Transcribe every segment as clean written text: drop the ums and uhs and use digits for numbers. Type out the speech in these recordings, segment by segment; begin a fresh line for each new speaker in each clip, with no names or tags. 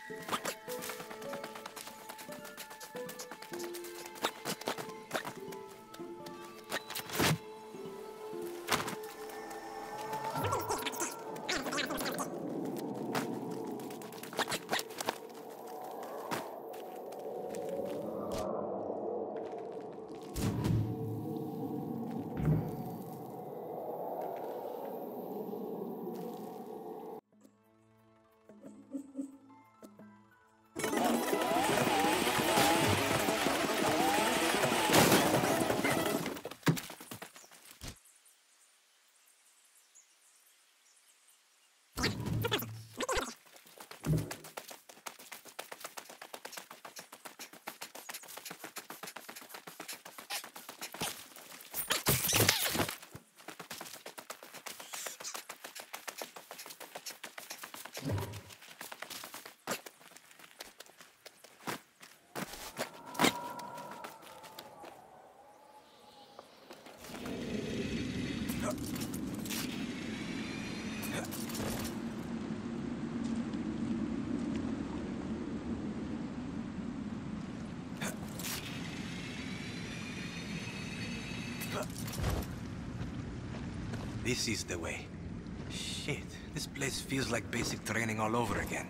This is the way. Shit, this place feels like basic training all over again.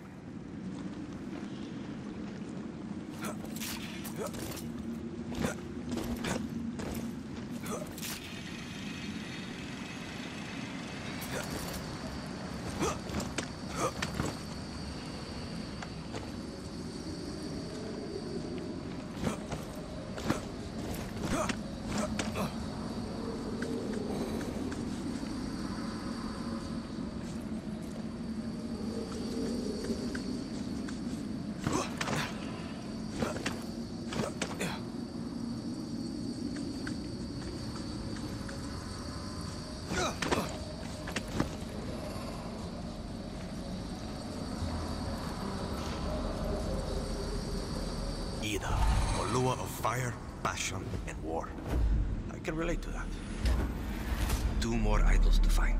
Ida, Olua of fire, passion, and war. I can relate to that. 2 more idols to find.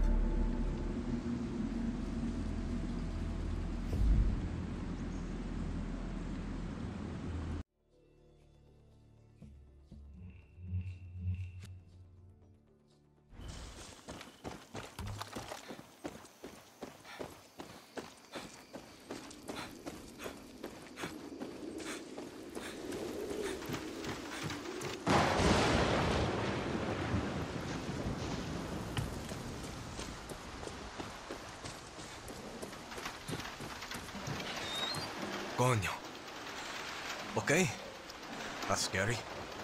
Coño. Okay. That's scary.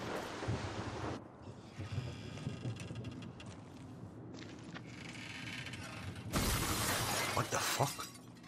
What the fuck?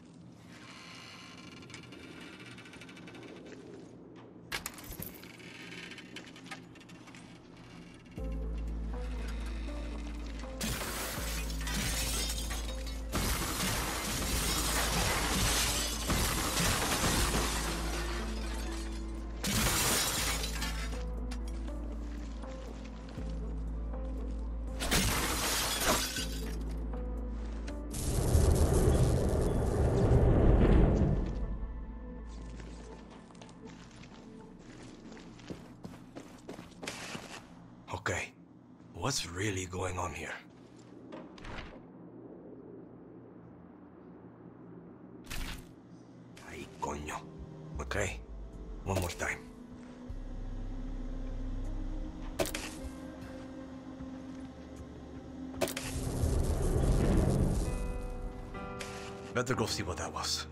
Okay, what's really going on here? Ay, coño. Okay, one more time. Better go see what that was.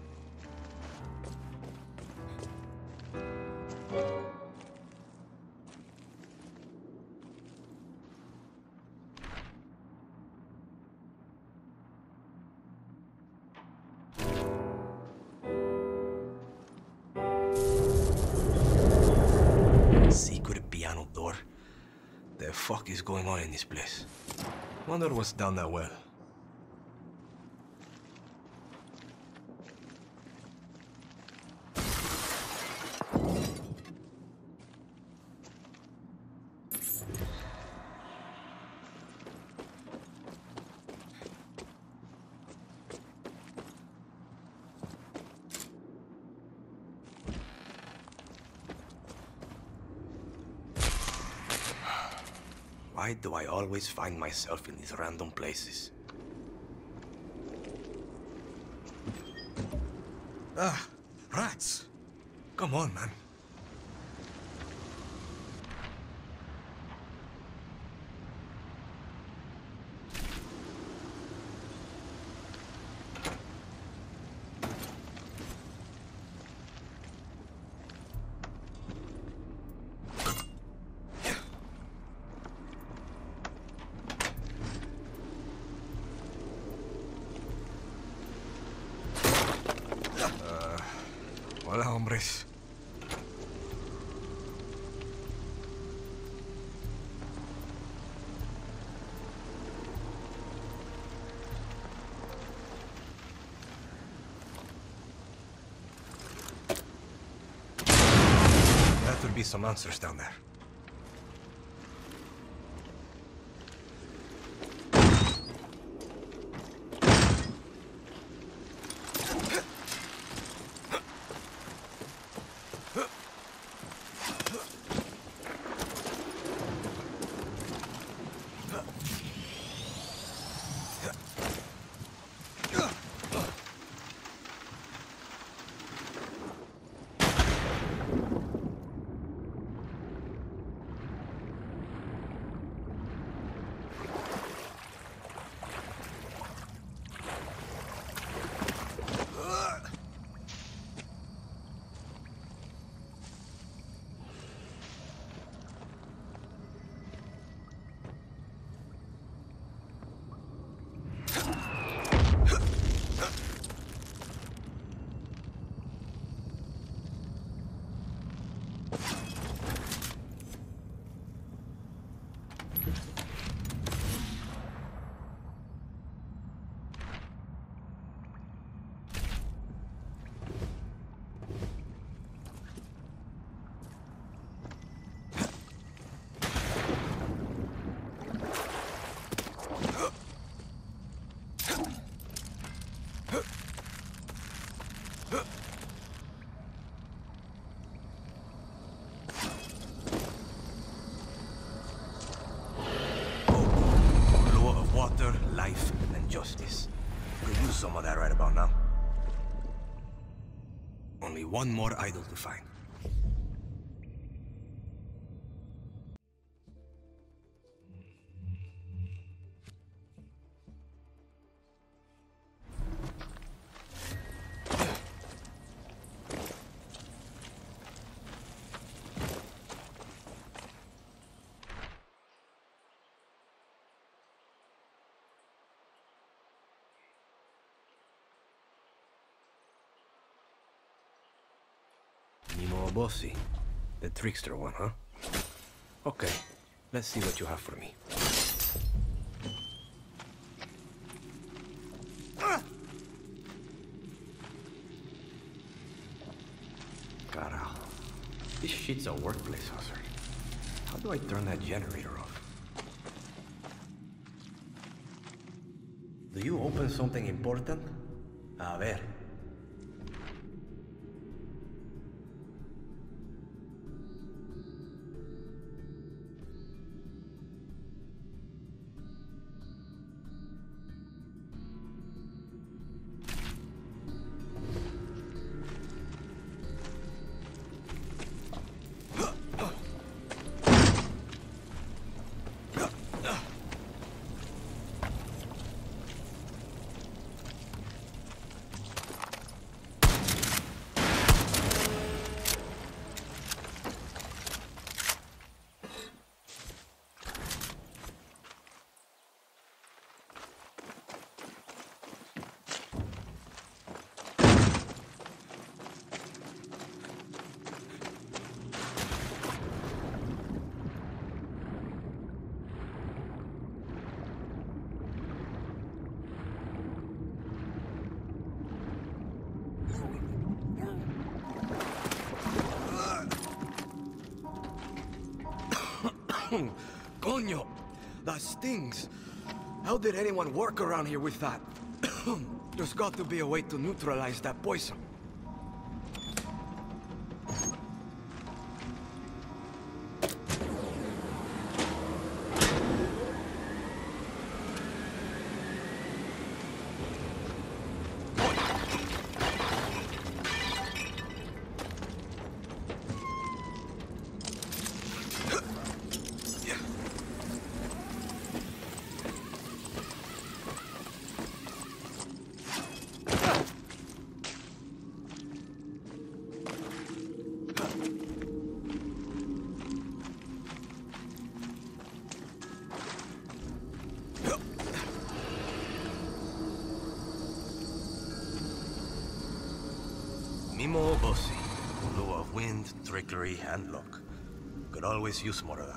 Secret piano door? The fuck is going on in this place? Wonder what's down that well. Why do I always find myself in these random places? Ah, rats! Come on, man. Hola, hombres. That would be some answers down there. Life and justice. Could use some of that right about now. Only one more idol to find. Mimo Bossi, the trickster one, huh? Okay, let's see what you have for me. Carajo. This shit's a workplace hazard. How do I turn that generator off? Do you open something important? A ver. Coño! That stings! How did anyone work around here with that? There's got to be a way to neutralize that poison.
wind, trickery, and luck. Could always use more of that.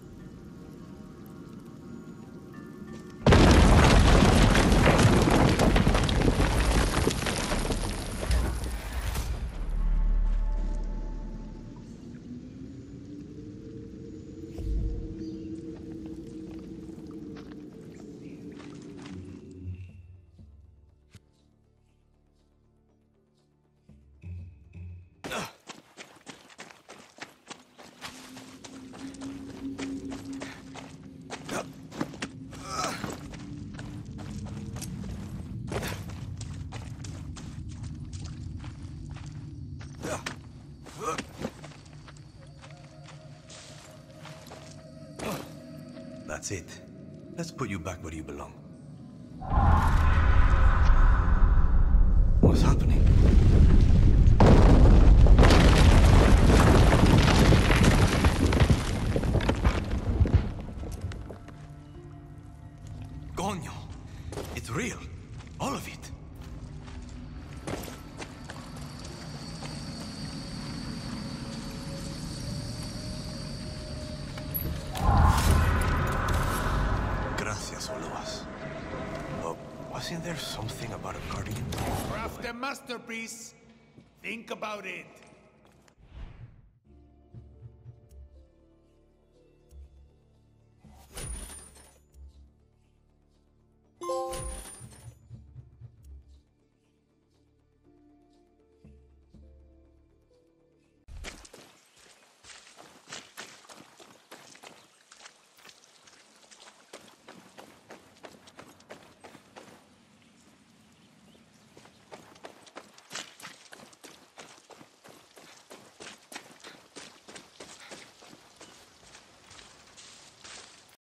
That's it. Let's put you back where you belong. What's happening? Coño! It's real. All of it. Gracias, Uluas. But wasn't there something about a guardian?
Craft a masterpiece. Think about it.